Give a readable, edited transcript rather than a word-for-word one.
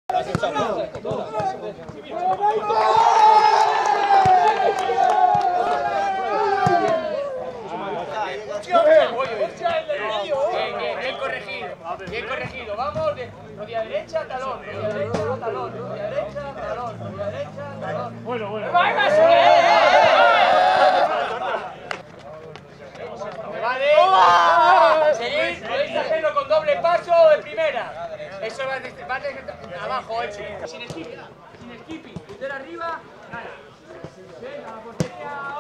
Bien corregido, vamos, rodilla derecha, talón, rodilla derecha, talón, rodilla derecha, talón, rodilla derecha, talón. Bueno. ¡Vale! Seguid, podéis hacerlo con doble paso de primera. Eso va desde abajo, sin skipping, puntera arriba, nada. Venga, la portería.